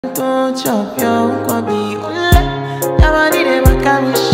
to chop your kwabi ule. Yabadi de bakawish.